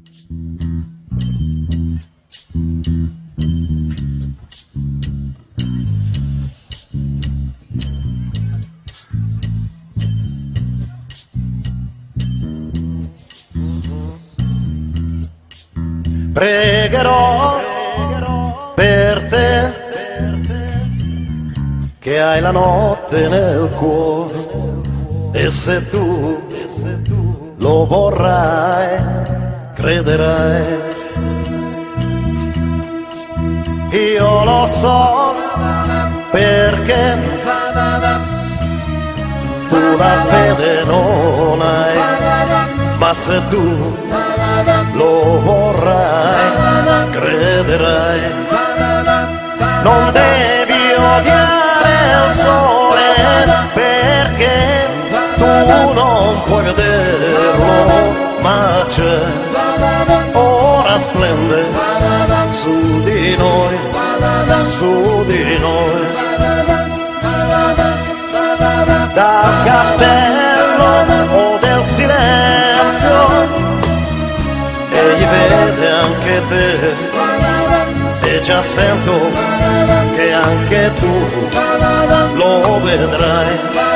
Pregherò per te che hai la notte nel cuore, e se tu lo vorrai, crederai. Io lo so perché tu la fede non hai, ma se tu lo vorrai, crederai. Non devi odiare il sole perché tu non puoi vederlo, ma c'è, ora splende su di noi, su di noi. Dal castello o del silenzio egli vede anche te, e già sento che anche tu lo vedrai.